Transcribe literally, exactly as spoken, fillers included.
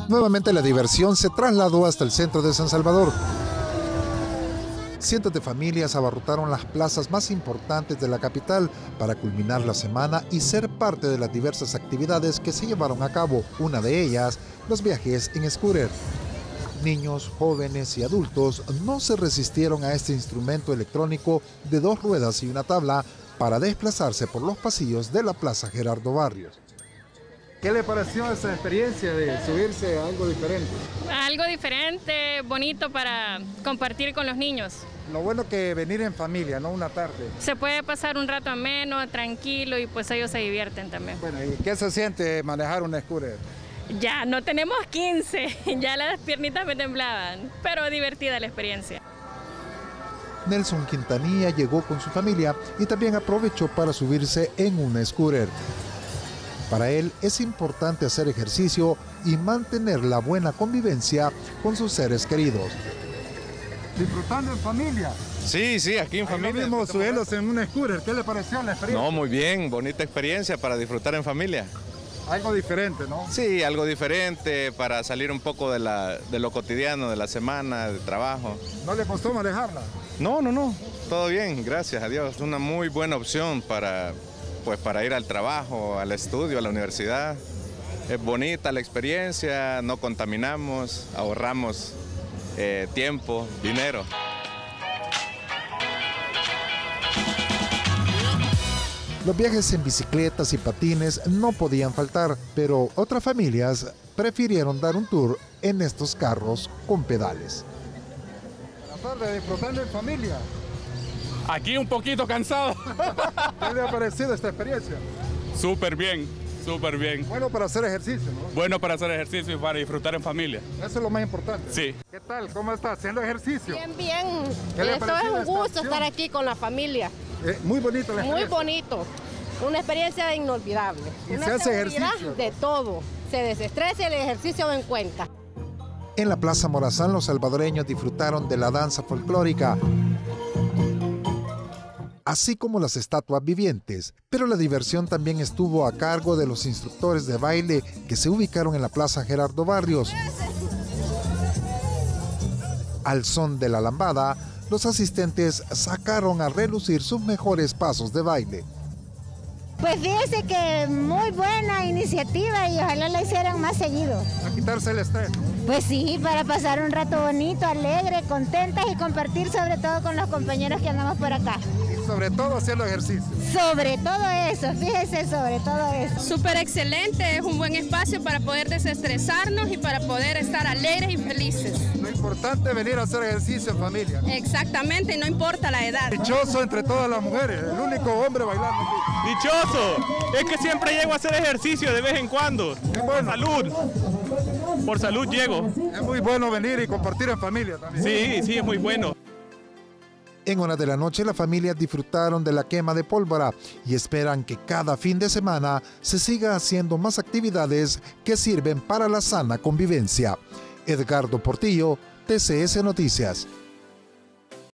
Nuevamente la diversión se trasladó hasta el centro de San Salvador. Cientos de familias abarrotaron las plazas más importantes de la capital para culminar la semana y ser parte de las diversas actividades que se llevaron a cabo. Una de ellas, los viajes en scooter. Niños, jóvenes y adultos no se resistieron a este instrumento electrónico de dos ruedas y una tabla para desplazarse por los pasillos de la Plaza Gerardo Barrios. ¿Qué le pareció esa experiencia de subirse a algo diferente? Algo diferente, bonito para compartir con los niños. Lo bueno que venir en familia, no una tarde. Se puede pasar un rato ameno, tranquilo y pues ellos se divierten también. Bueno, ¿y qué se siente manejar un scooter? Ya no tenemos quince, ya las piernitas me temblaban, pero divertida la experiencia. Nelson Quintanilla llegó con su familia y también aprovechó para subirse en un scooter. Para él es importante hacer ejercicio y mantener la buena convivencia con sus seres queridos. ¿Disfrutando en familia? Sí, sí, aquí en Ahí familia. mismo subirlos en un scooter, ¿qué le pareció la experiencia? No, muy bien, bonita experiencia para disfrutar en familia. Algo diferente, ¿no? Sí, algo diferente para salir un poco de, la, de lo cotidiano, de la semana, de trabajo. ¿No le costó manejarla? No, no, no, todo bien, gracias a Dios. Es una muy buena opción para, pues, para ir al trabajo, al estudio, a la universidad. Es bonita la experiencia, no contaminamos, ahorramos eh, tiempo, dinero. Los viajes en bicicletas y patines no podían faltar, pero otras familias prefirieron dar un tour en estos carros con pedales. Buenas tardes, disfrutando en familia. Aquí un poquito cansado. ¿Qué le ha parecido esta experiencia? Súper bien, súper bien. Bueno para hacer ejercicio, ¿no? Bueno para hacer ejercicio y para disfrutar en familia. Eso es lo más importante. Sí. ¿Qué tal? ¿Cómo está? ¿Haciendo ejercicio? Bien, bien. ¿Qué le ha Esto parecido es un esta gusto opción? estar aquí con la familia. Eh, muy bonito la Muy experiencia. bonito. Una experiencia inolvidable. ¿Y Una se hace seguridad ejercicio? de todo. Se desestresa y el ejercicio va en cuenta. En la Plaza Morazán los salvadoreños disfrutaron de la danza folclórica, así como las estatuas vivientes, pero la diversión también estuvo a cargo de los instructores de baile que se ubicaron en la Plaza Gerardo Barrios. Al son de la lambada, los asistentes sacaron a relucir sus mejores pasos de baile. Pues fíjese que muy buena iniciativa y ojalá la hicieran más seguido. A quitarse el estrés. Pues sí, para pasar un rato bonito, alegre, contentas y compartir sobre todo con los compañeros que andamos por acá. Y sobre todo haciendo ejercicio. Sobre todo eso, fíjese, sobre todo eso. Súper excelente, es un buen espacio para poder desestresarnos y para poder estar alegres y felices. Lo importante es venir a hacer ejercicio en familia. Exactamente, no importa la edad. Dichoso entre todas las mujeres, el único hombre bailando aquí. ¡Dichoso! Es que siempre llego a hacer ejercicio de vez en cuando. Qué Por bueno. salud. Por salud llego. Es muy bueno venir y compartir en familia también. Sí, sí, es muy bueno. En horas de la noche las familias disfrutaron de la quema de pólvora y esperan que cada fin de semana se siga haciendo más actividades que sirven para la sana convivencia. Edgardo Portillo, T C S Noticias.